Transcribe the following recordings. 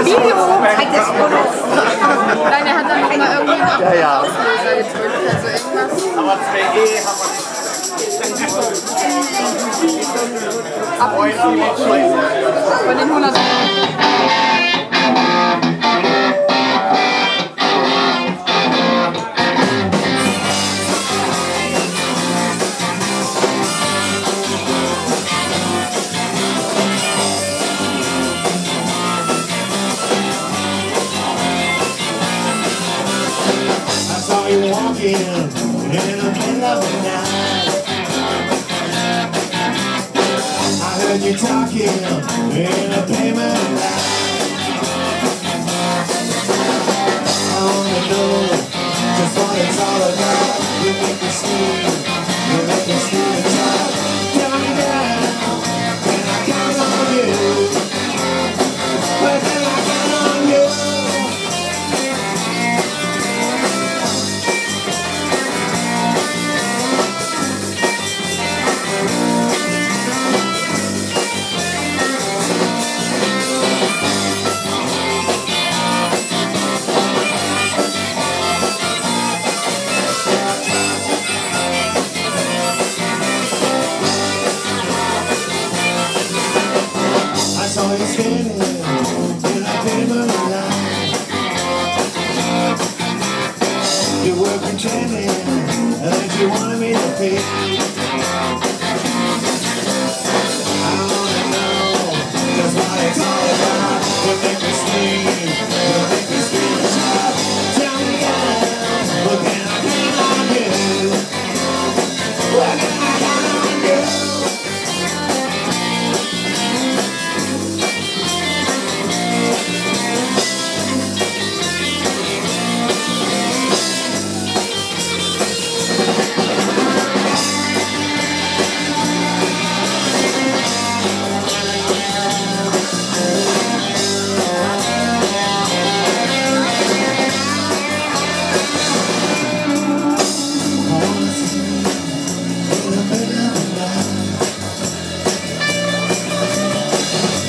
Video zeigt das Foto. Nein, er hat dann noch mal irgendwie einen Auslöser gedrückt, also irgendwas. Aber 2E haben wir Ab und zu. Von den 100. You walking in the middle of the night. I heard you talking in a payment line. I wanna know just what it's all about. You make me sleep, you make me sleep and talk. Tell me down, can I count on you? Where can I count on you? I saw you standing in a payment line. You were pretending that you wanted me to pay. I wanna know just what it's all about. You make me scream, you make me scream and shout. Tell me now, what can I count on you? What can I count on you?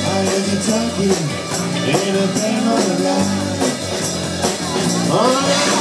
Talking in a payment line.